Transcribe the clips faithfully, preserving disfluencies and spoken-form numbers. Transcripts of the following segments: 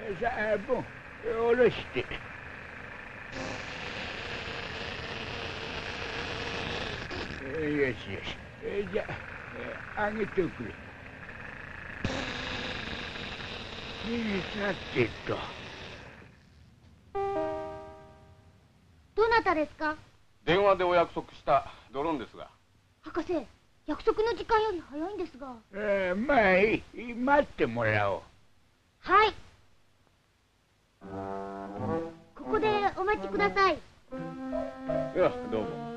さあ、ボン、下ろして。よしよし。じゃあ、あげておくれ。えさてと。 どなたですか？ 電話でお約束したドロンですが。 博士、約束の時間より早いんですが。 えー、まあいい、待ってもらおう。 はい。ここでお待ちください。 いや、どうも。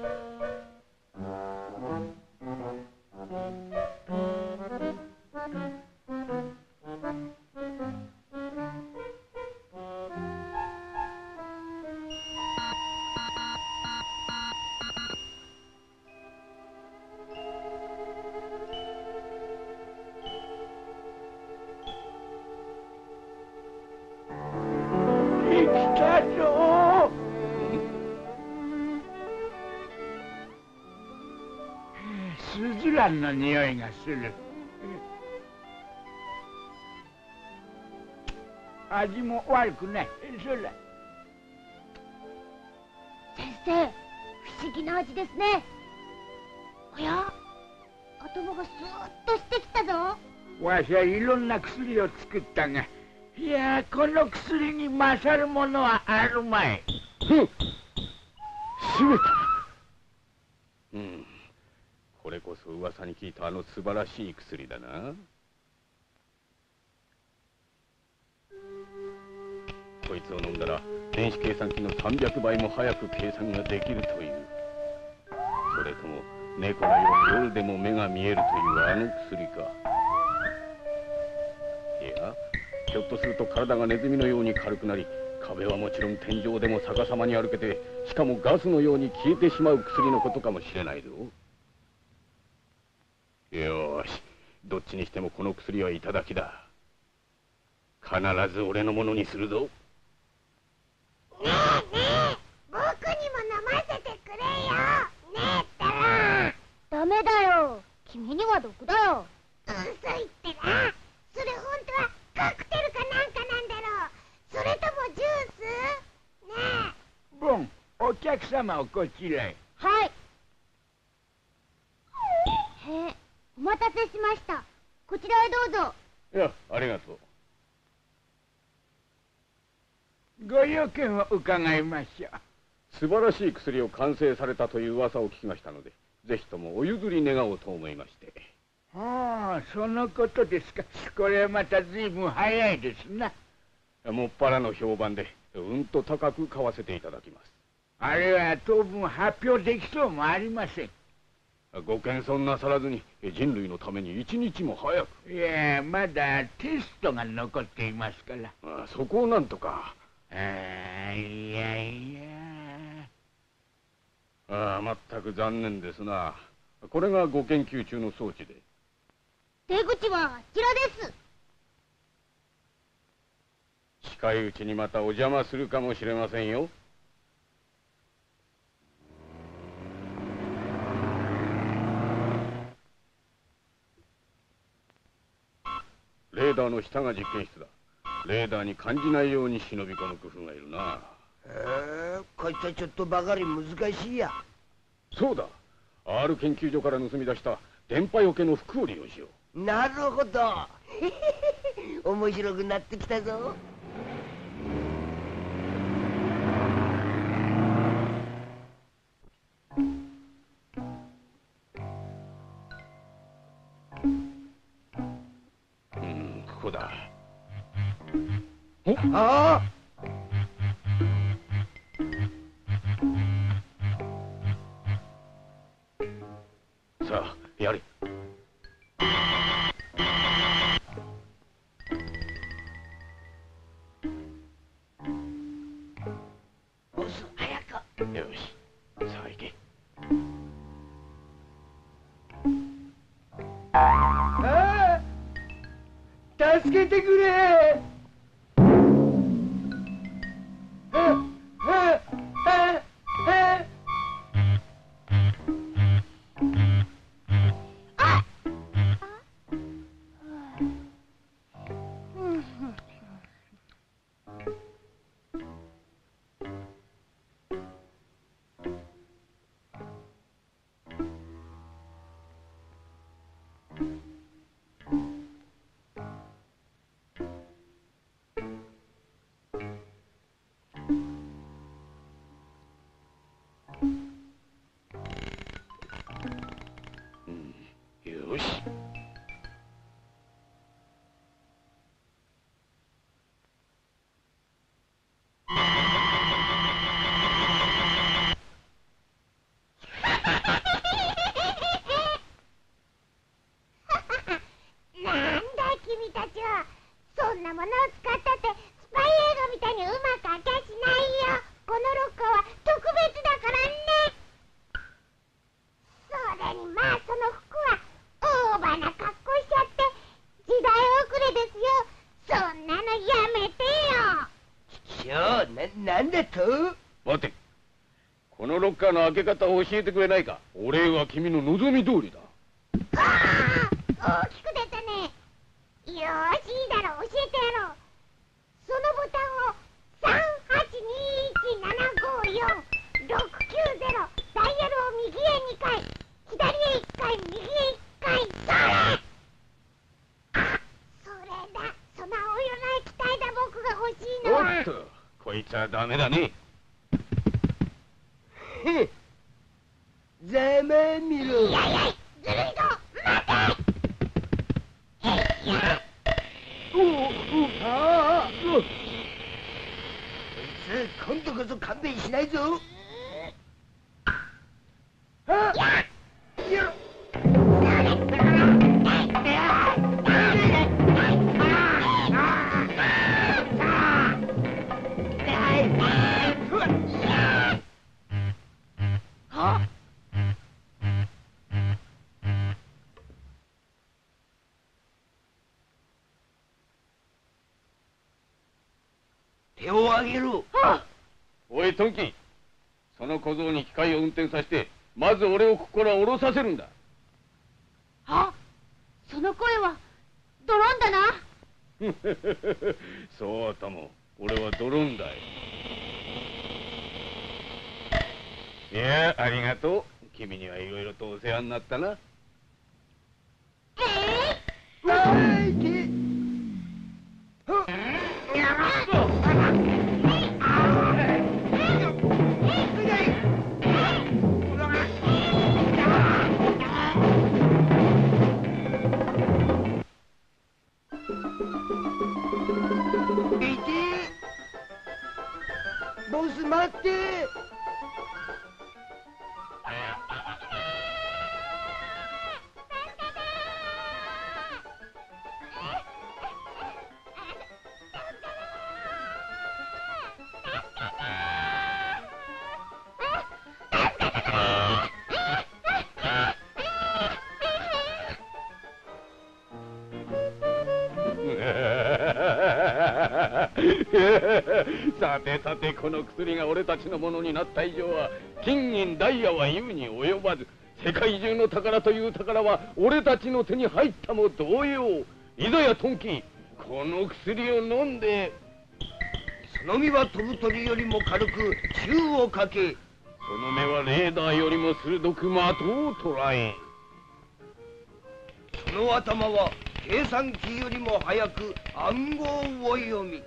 スズランの匂いがする。味も悪くない。そら。 先生、不思議な味ですね。おや、頭がスーッとしてきたぞ。 わしはいろんな薬を作ったが、いやこの薬に勝るものはあるまい。 ふん、しめた。うん、これこそ噂に聞いたあの素晴らしい薬だな。こいつを飲んだら電子計算機のさんびゃくばいも早く計算ができるという。それとも猫のように夜でも目が見えるというあの薬か。いや、ひょっとすると体がネズミのように軽くなり、壁はもちろん天井でも逆さまに歩けて、しかもガスのように消えてしまう薬のことかもしれないぞ。よーし、どっちにしてもこの薬はいただきだ。必ず俺のものにするぞ。 ねえねえ、僕にも飲ませてくれよ。ねえったら。ダメだよ、君には毒だよ。嘘言ってら。それ本当はカクテルかなんかなんだろう。それともジュース？ねえ。 ボン、お客様をこちらへ。 はい。へえ、お待たせしました。こちらへどうぞ。 いや、ありがとう。 ご用件を伺いましょう。 素晴らしい薬を完成されたという噂を聞きましたので、ぜひともお譲り願おうと思いまして。 ああ、そのことですか。これはまた随分早いですな。 もっぱらの評判でうんと高く買わせていただきます。 あれは当分発表できそうもありません。 ご謙遜なさらずに人類のために一日も早く。 いや、まだテストが残っていますから。 ああ、そこをなんとか。 ああ、いやいや。 ああ、まったく残念ですな。これがご研究中の装置で。 出口はあちらです。 近いうちにまたお邪魔するかもしれませんよ。レーダーの下が実験室だ。レーダーに感じないように忍び込む工夫がいるな。 へえ、こいつはちょっとばかり難しいや。 そうだ、 R 研究所から盗み出した電波よけの服を利用しよう。なるほど。面白くなってきたぞ。 うん、ここだ。 ああ、 さあ、やれ。 ボス、早く。 よし、さあ行け。 ああ、助けてくれ。 しょう。な、なんだと？ 待て。このロッカーの開け方を教えてくれないか。お礼は君の望み通りだ。 ああ、大きく出たね。よーし、いいだろう、教えてやろう。そのボタンをさんはちにいちななごよんろくきゅうゼロ、ダイヤルを右へにかい、左へいっかい、右へいっかい、それ。あ、それだ。その青色の液体だ、僕が欲しいのは。 おっと、こいつはダメだね。 へっ、ざまみろ。 いやいや、ずるいぞ。待て。えいや。 おお、ああ、こいつ今度こそ勘弁しないぞ。あ、やろ。は？手を挙げろ。 おいトンキー、その小僧に機械を運転させてまず俺をここから降ろさせるんだ。 あ、その声はドローンだな。 そうとも、俺はドローンだよ。いや、ありがとう。君にはいろいろとお世話になったな。 えわいけ。はっ。ボス待って。 さてさて、この薬が俺たちのものになった以上は金銀ダイヤは言うに及ばず、世界中の宝という宝は俺たちの手に入ったも同様。いざやトンキー、この薬を飲んで。 その身は飛ぶ鳥よりも軽く宙をかけ、 その目はレーダーよりも鋭く的を捉え、 その頭は計算機よりも早く暗号を読み、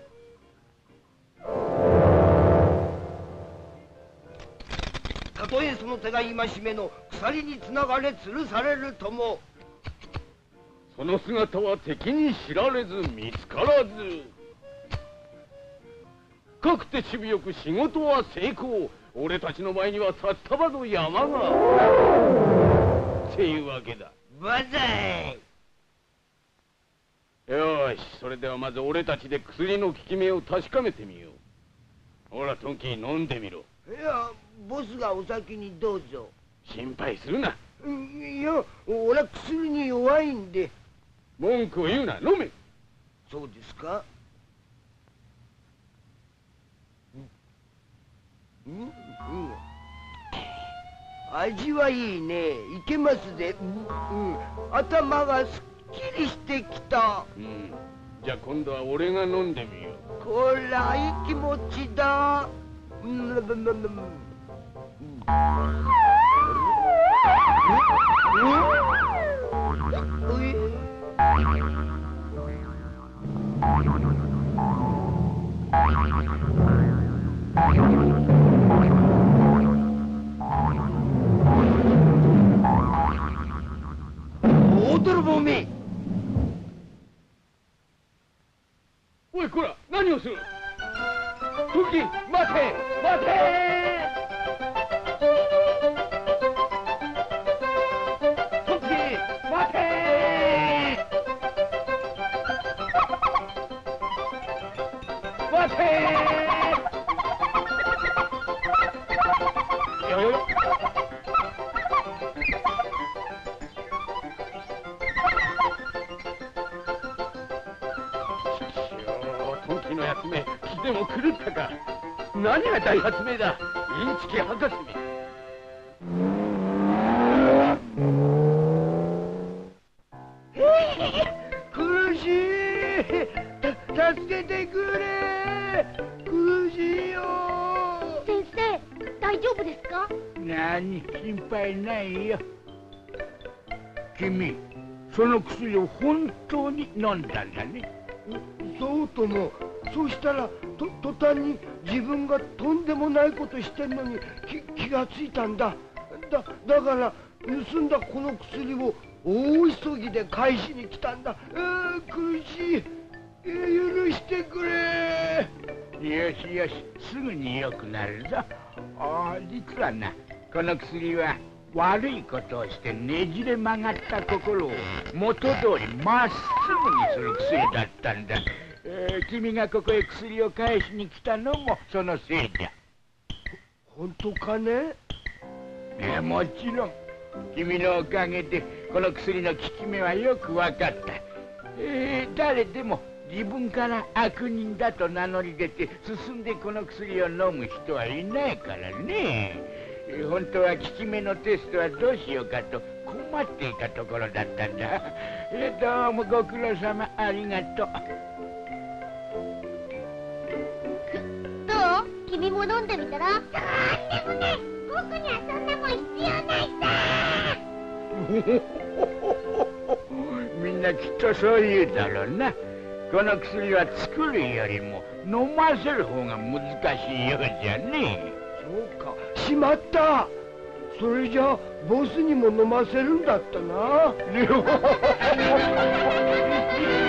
たとえその手が戒めの鎖につながれ吊るされるとも、 その姿は敵に知られず見つからず、かくてしぶよく仕事は成功。俺たちの前には札束の山がっていうわけだ。 バザイ。 よし、それではまず俺たちで薬の効き目を確かめてみよう。ほらトンキー、飲んでみろ。 いや、ボスがお先にどうぞ。 心配するな。 いや、俺は薬に弱いんで。 文句を言うな、飲め。 そうですか。うん、うん、味はいいね。いけますぜ。うん、頭がすっきりしてきた。 うん、じゃあ今度は俺が飲んでみよう。 こらいい気持ちだ。うん、うん、うん、うん、大泥棒め。 おいこら、何をする。トンキー、待て待て。トンキー、待て待て。よよよ。トンキーのやつめ、来ても来る狂ったか。何が大発明だ、インチキ博士め。 苦しい、た助けてくれ、苦しいよ。 先生、大丈夫ですか？ 何、心配ないよ。君、その薬を本当に飲んだんだね。 そうとも。そうしたらと途端に自分がとんでもないことしてんのに気, 気がついたんだ。だだから盗んだこの薬を大急ぎで返しに来たんだ。えー、苦しい、えー、許してくれ。 よしよし、すぐに良くなるぞ。ああ、実はな、この薬は悪いことをしてねじれ曲がった心を元通りまっすぐにする薬だったんだ。えー、君がここへ薬を返しに来たのもそのせいじゃ。 本当かね？ えー、もちろん。君のおかげでこの薬の効き目はよく分かった。えー、誰でも自分から悪人だと名乗り出て進んでこの薬を飲む人はいないからね。えー、本当は効き目のテストはどうしようかと困っていたところだったんだ。えー、どうもご苦労様、ありがとう。 どう？君も飲んでみたら？とんでもない。僕にはそんなもん必要ないさ。 みんなきっとそう言うだろうな。この薬は作るよりも飲ませる方が難しいようじゃね。 そうか、しまった。それじゃボスにも飲ませるんだったな。